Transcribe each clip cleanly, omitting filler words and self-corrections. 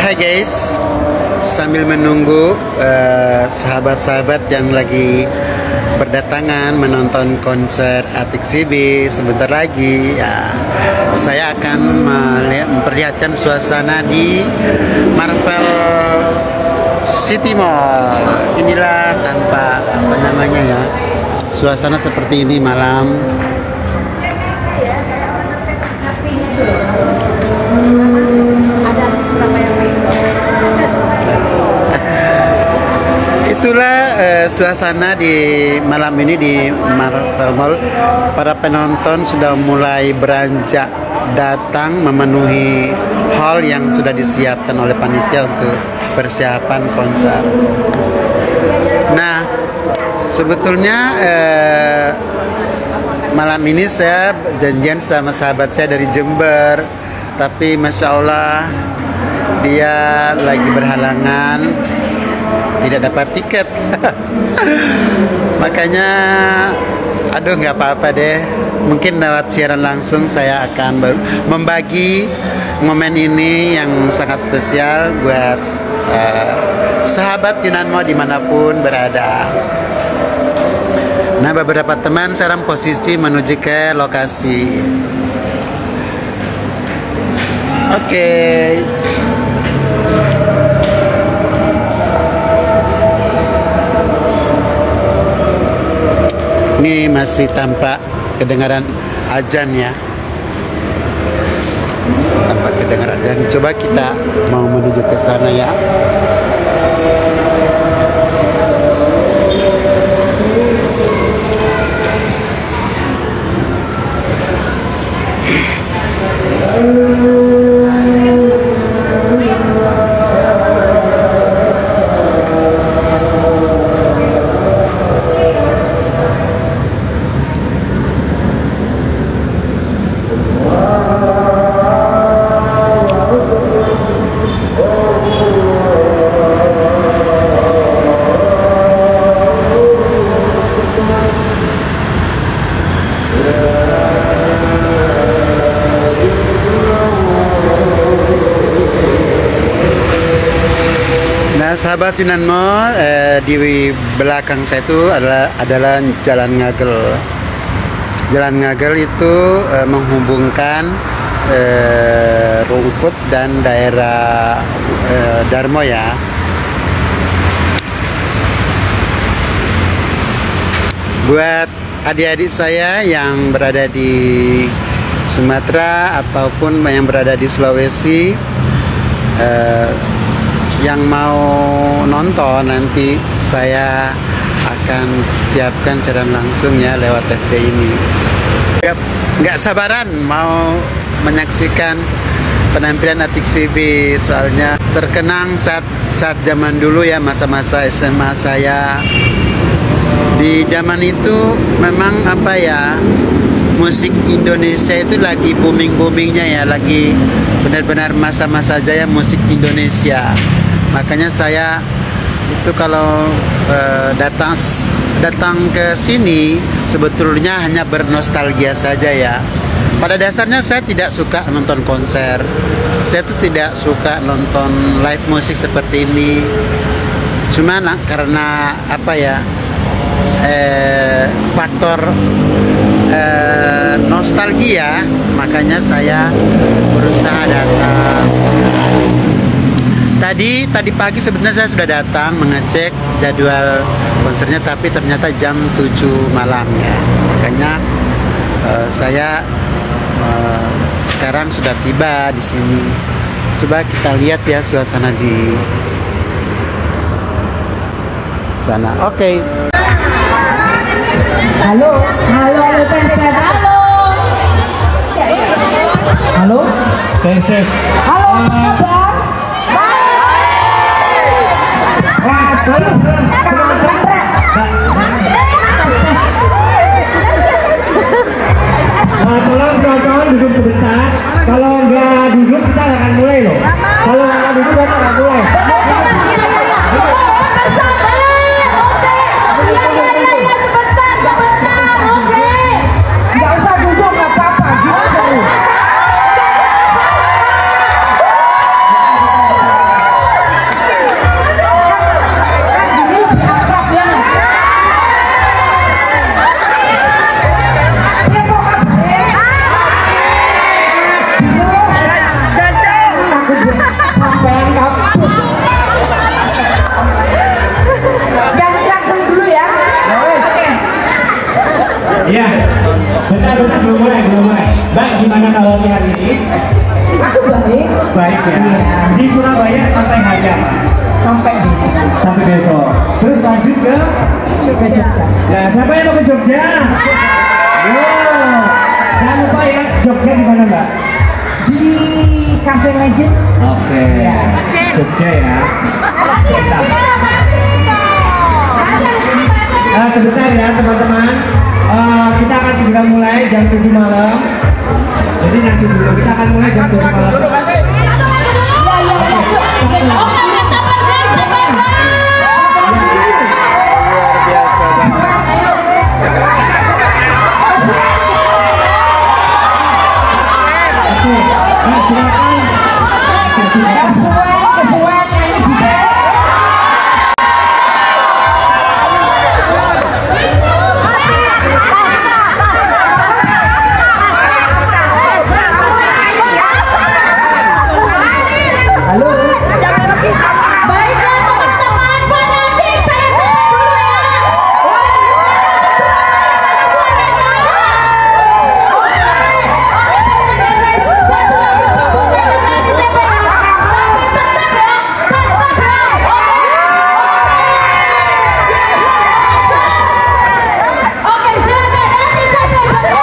Hai guys, sambil menunggu sahabat-sahabat yang lagi berdatangan menonton konser Atik Sibi sebentar lagi ya, saya akan memperlihatkan suasana di Marvel City Mall. Inilah tanpa apa namanya ya, suasana seperti ini malam. Itulah suasana di malam ini di Marvel Mall. Para penonton sudah mulai beranjak datang memenuhi hall yang sudah disiapkan oleh panitia untuk persiapan konser. Nah, sebetulnya malam ini saya janjian sama sahabat saya dari Jember, tapi Masya Allah dia lagi berhalangan, tidak dapat tiket. Makanya aduh, nggak apa-apa deh, mungkin lewat siaran langsung saya akan membagi momen ini yang sangat spesial buat sahabat Yunanmo dimanapun berada. Nah, beberapa teman sekarang posisi menuju ke lokasi. Oke. Ini masih tampak kedengaran azan ya, tampak kedengaran azan. Coba kita mau menuju ke sana ya. Nah, sahabat Yunanmo, di belakang saya itu adalah Jalan Ngagel. Jalan Ngagel itu menghubungkan Rungkut dan daerah Darmo ya. Buat adik-adik saya yang berada di Sumatera ataupun yang berada di Sulawesi, yang mau nonton, nanti saya akan siapkan siaran langsung ya lewat FB ini. Nggak sabaran mau menyaksikan penampilan Atik Sibi, soalnya terkenang saat zaman dulu ya, masa-masa SMA saya. Di zaman itu memang apa ya, musik Indonesia itu lagi booming-boomingnya ya, lagi benar-benar masa-masa jaya musik Indonesia. Makanya saya itu kalau datang ke sini sebetulnya hanya bernostalgia saja ya. Pada dasarnya saya tidak suka nonton konser, saya tuh tidak suka nonton live musik seperti ini. Cuman karena apa ya, faktor nostalgia, makanya saya berusaha datang. Tadi pagi sebenarnya saya sudah datang mengecek jadwal konsernya, tapi ternyata jam 7 malam ya. Makanya saya sekarang sudah tiba di sini. Coba kita lihat ya suasana di sana. Oke. Halo, tes, halo. Halo, Tes. halo, apa kabar? Tolong kawan-kawan duduk sebentar. Kalau nggak duduk kita akan mulai loh. Kalau nggak duduk kita akan mulai. Nggak usah duduk, nggak apa-apa. Gitu seru. ya. Iya. Di Surabaya sampai hari apa? Sampai besok. Sampai besok. Terus lanjut ke Ke Jogja. Nah, siapa yang mau ke Jogja? Yo. Jangan lupa ya, Jogja di mana Mbak? Di Cafe Legend. Oke. Jogja ya. Sebentar ya teman-teman. Kita akan segera mulai jam 7 malam. Jadi nanti dulu kita akan mulai jam 7 malam. Oke, nah, silakan. Kesuwen nyanyi bisa. Halo. Baiklah teman-teman, penanti saya tutup dulu ya. Oke, silakan nanti saya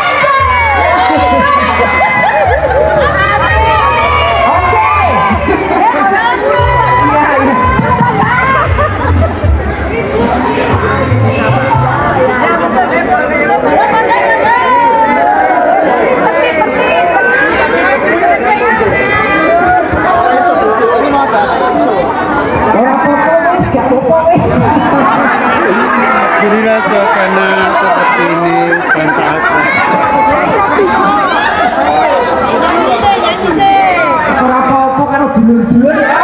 Inilah suasana seperti ini tanpa atas. Suara apa-apa karo dulur-dulur ya.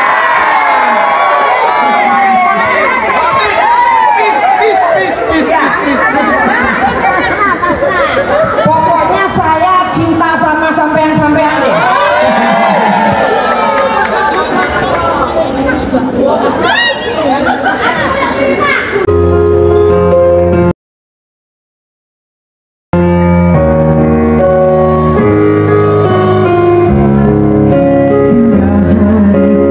Pokoknya saya cinta sama sampean-sampean deh. Hingga hari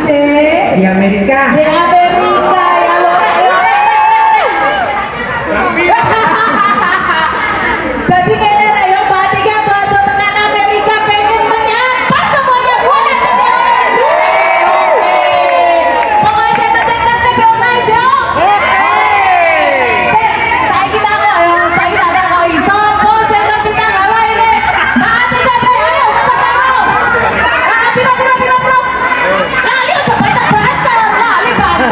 sih? Di Amerika. Di Amerika ya lo rek. Jadi kene rek yo berarti kan tuh tekan Amerika pengen menyapa semuanya buat nanti yang ada di sini. Oke. Pokoknya saya mencetak ke guys yo. Saya kita ada kau iso, pos yang kita ngalah ini. Mati kan ayo cepat tahu. Piro. Lali coba tak berantem, lali bang.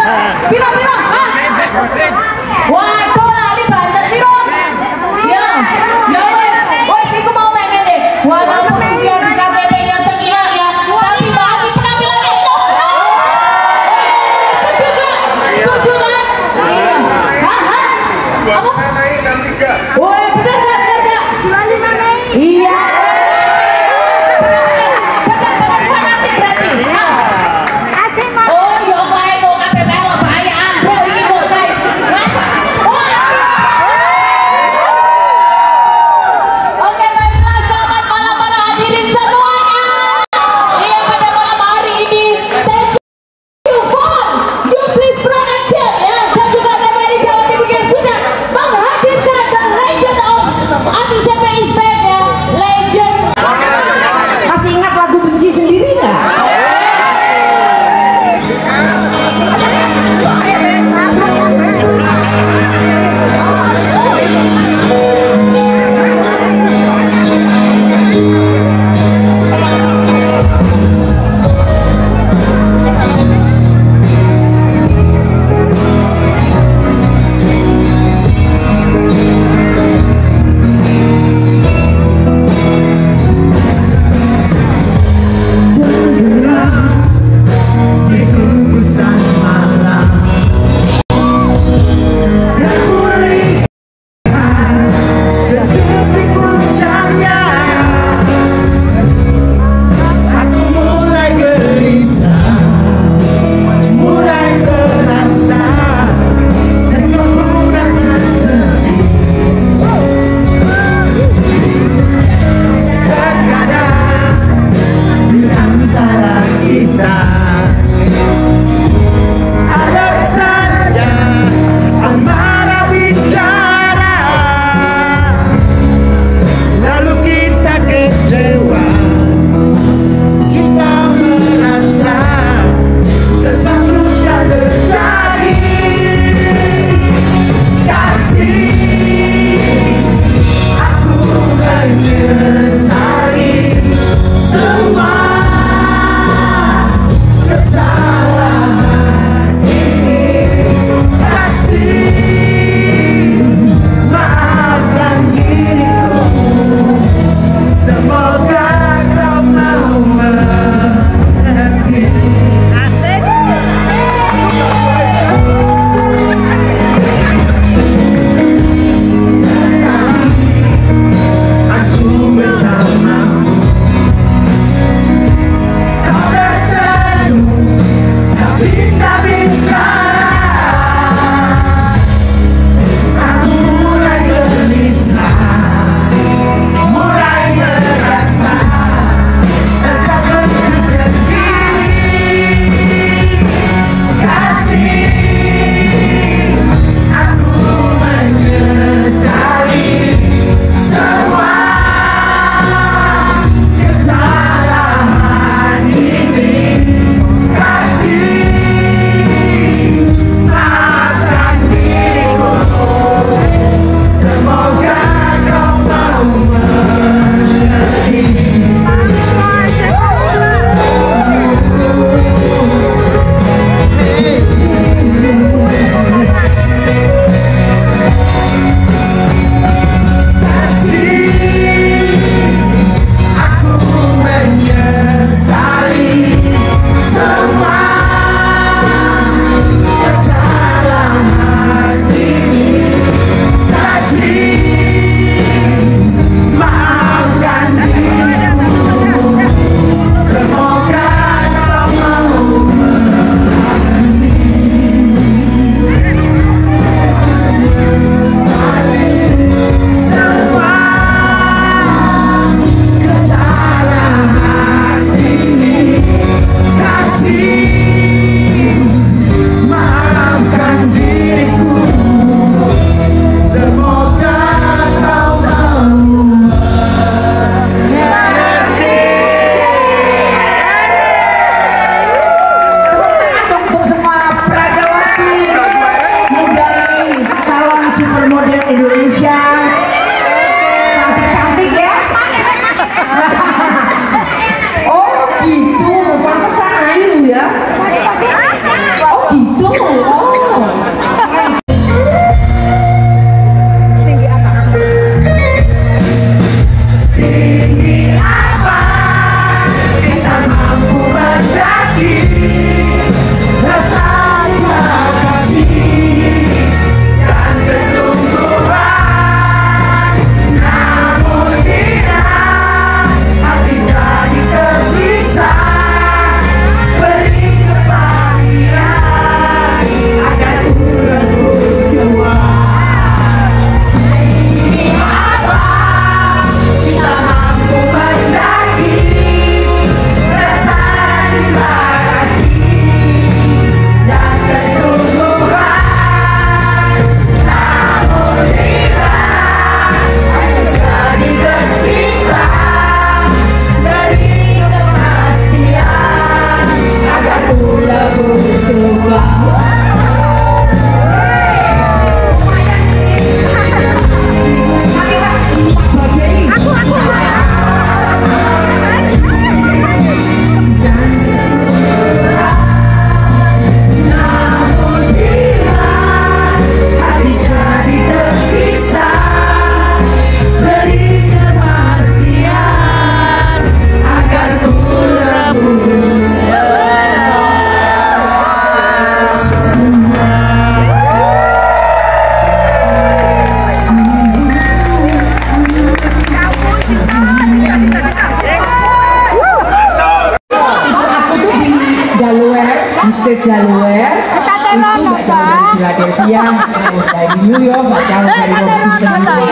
State Delaware itu nggak jauh dari Philadelphia, nggak jauh dari New York, nggak jauh dari Washington DC.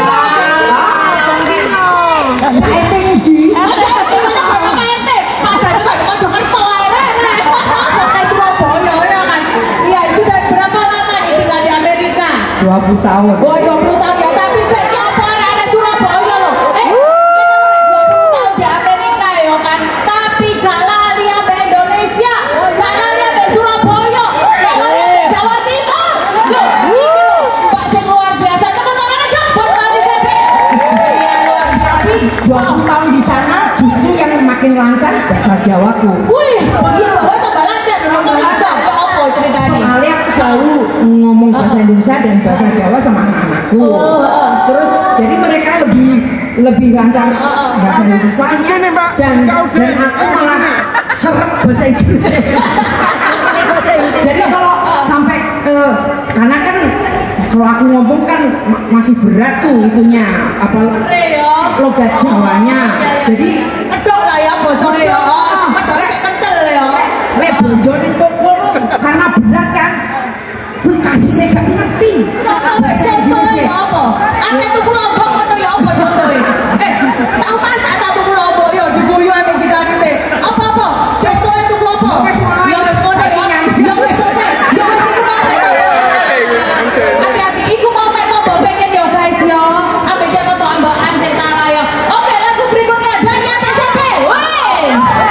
Iya, itu dari berapa lama nih tinggal di Amerika? 20 tahun. Wah, 20 tahun ya, tapi saya apa anak Surabaya loh. Kita 20 tahun di Amerika ya kan. Tapi gak lali sampai Indonesia, gak lali sampai Surabaya, gak lali sampai Jawa Timur. Loh, ini loh, Mbak sing luar biasa. Tepuk tangan aja buat Tani Sepe. Iya, luar biasa. Tapi 20 tahun di sana justru yang makin lancar bahasa Jawaku. Wih, iya loh, tambah lancar loh. Kok bisa? Ya apa ceritanya? Soalnya aku selalu ngomong bahasa Indonesia dan bahasa Jawa sama anak-anakku. Terus jadi mereka lebih lancar bahasa Indonesia dan aku malah seret bahasa Indonesia. Jadi kalau sampai karena kan kalau aku ngomong kan masih berat tuh itunya apa logat Jawanya. Jadi Edok lah ya bosoknya ya. Edoknya kayak kental ya. lek bojo ning toko karena berat kan. Kuwi kasihnya gak ngerti. Contohnya ya apa? Ate tuku lombok ngono ya apa contohnya? Tahu masak tak tuku lombok ya diguyu ame kita iki. Apa-apa? Contohnya tuku apa? Ya wis ngono ya. Ya wis ngono. Ya wis iku mau metu. Hati-hati iku mau metu mbok pengen ya guys ya. Ambe jatuh to ambakan sing salah ya. Oke, lagu berikutnya Dani Ate Sepe. Woi.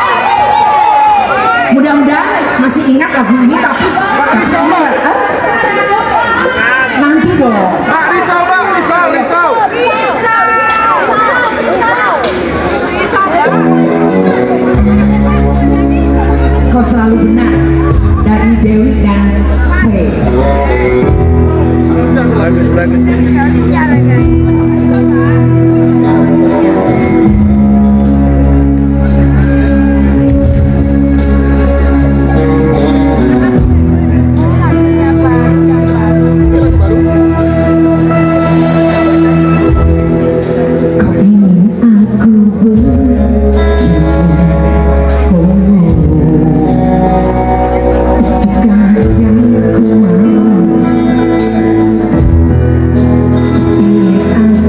Mudah-mudahan masih ingat lagu ini tapi nanti dong. Risau bang, risau. Kau selalu benar dari Dewi dan Faye. Bagus. Kau ingin aku begini, itukah yang ku mau? Kau ingin aku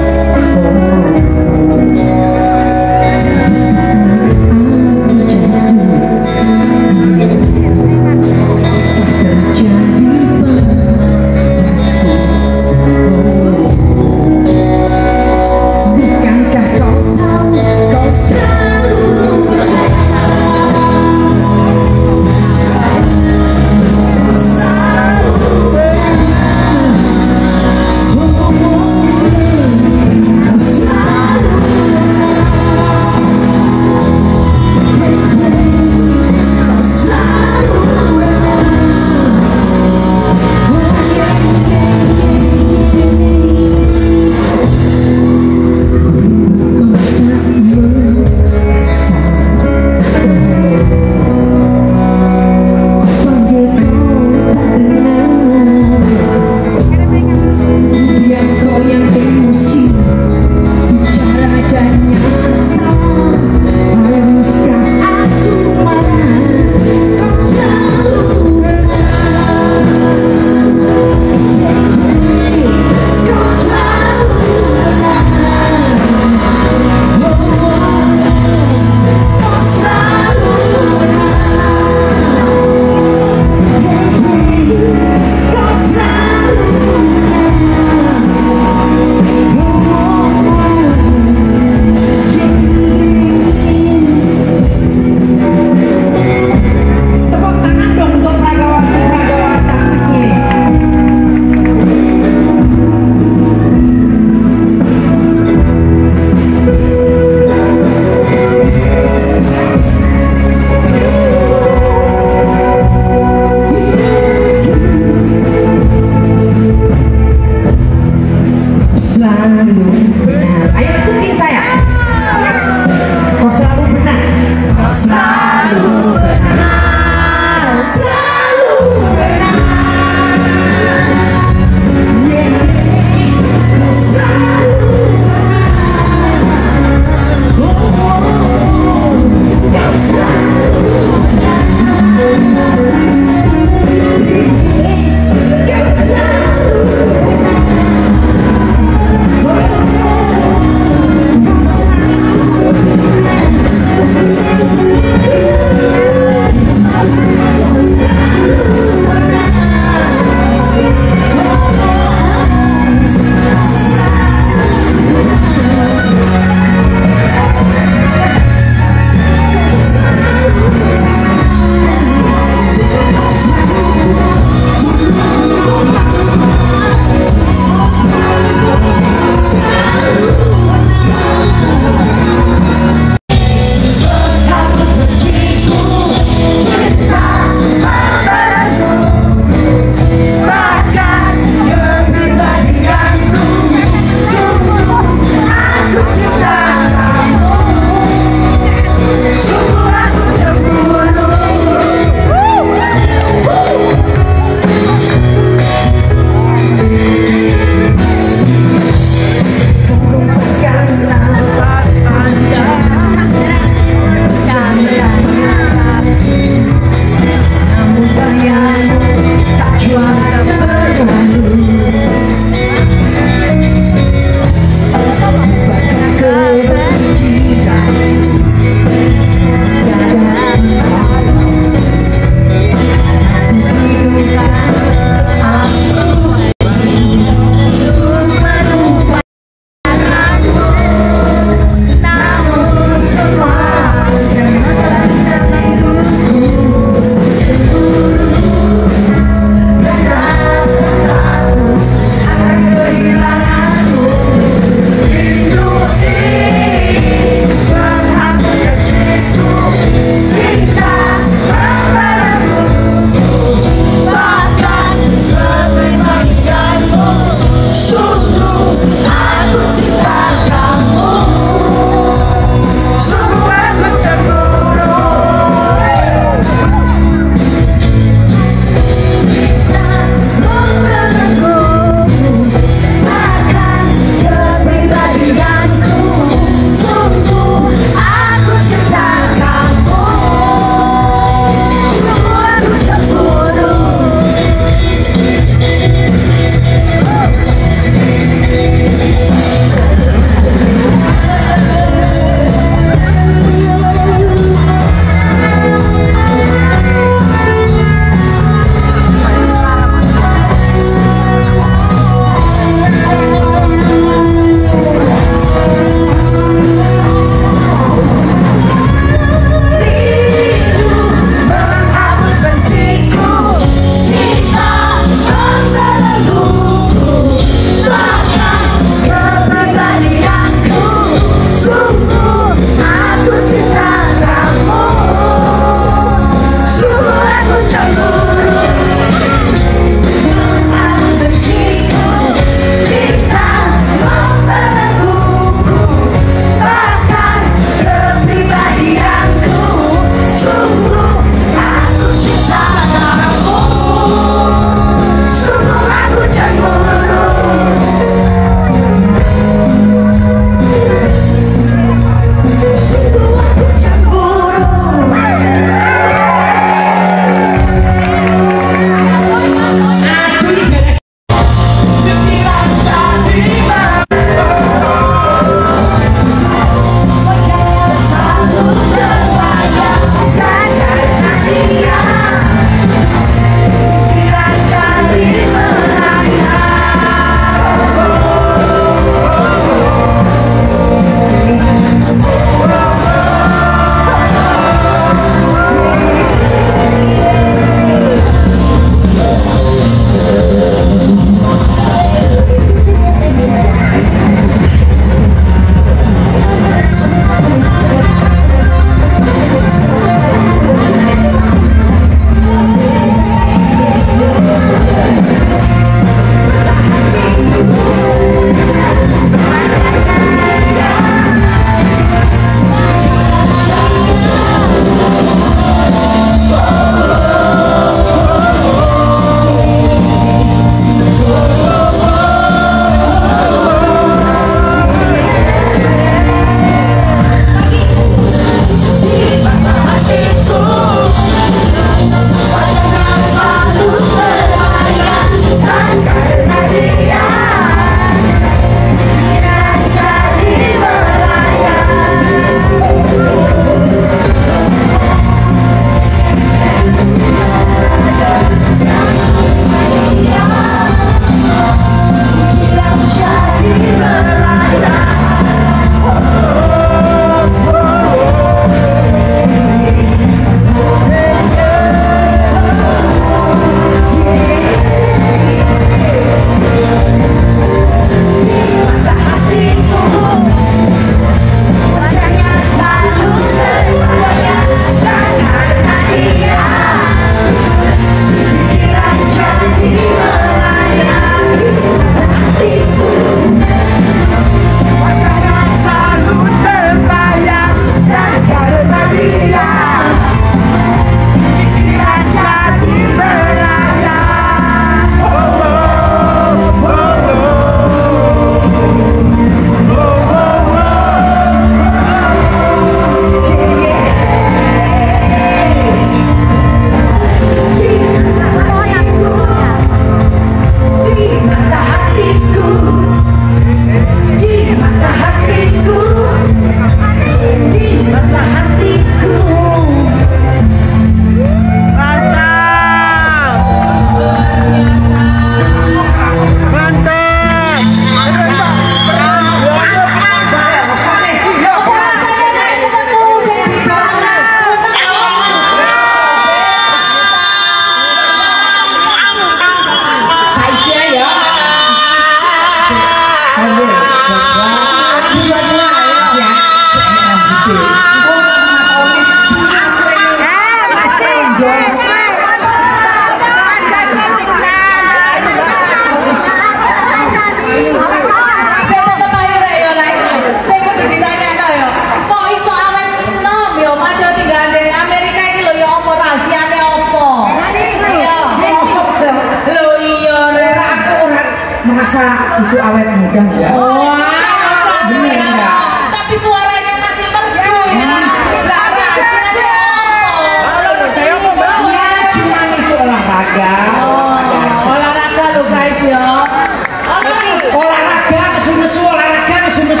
merasa itu awet muda enggak? Bener enggak? Tapi suaranya masih merdu ya. Lah rahasianya apa? Ya cuma itu olahraga. Olahraga lo guys ya. Olahraga nesu-nesu, olahraga nesu-nesu.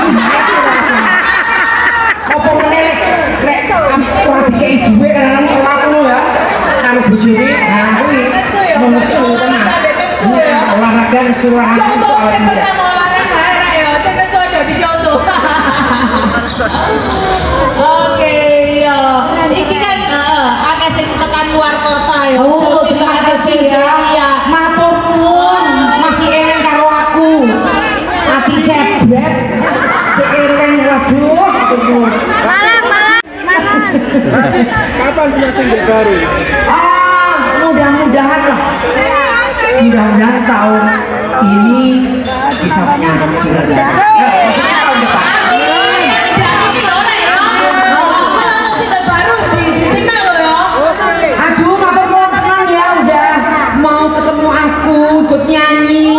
Apa meneh lek ora dikei dhuwit kan ora ya. Karo bojone nah kuwi nesu tenan. Olahraga nesu-nesu. Contoh pertama olahraga ya, sing nesu aja dicontoh. Oke, ya. Iki kan akeh sing tekan luar kota ya. Oh, terima kasih ya. Matur nuwun, masih eling karo aku. Ati cebret. Sik eling waduh. Kapan punya single baru? Mudah-mudahan lah. Mudah-mudahan tahun ini bisa punya single baru. Maksudnya tahun depan. Aduh, matur nuwun tenan ya udah mau ketemu aku ikut nyanyi.